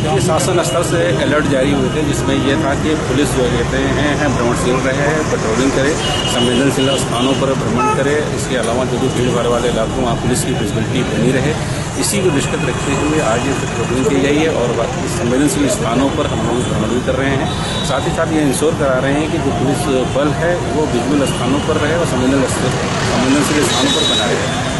ये शासन स्तर से अलर्ट जारी हुए थे, जिसमें यह था कि पुलिस जो कहते हैं भ्रमणशील रहे, पेट्रोलिंग करे, संवेदनशील स्थानों पर भ्रमण करे। इसके अलावा जो भी भीड़ भाड़ वाले इलाकों वहाँ पुलिस की विजिबिलिटी बनी रहे, इसी को दृष्टिगत रखते हुए आज ये पेट्रोलिंग की गई है और बाकी संवेदनशील स्थानों पर हम लोग भ्रमण भी कर रहे हैं। साथ ही साथ ये इंश्योर करा रहे हैं कि जो पुलिस बल है वो विजुअल स्थानों पर रहे और संवेदनशील स्थानों पर बना रहे।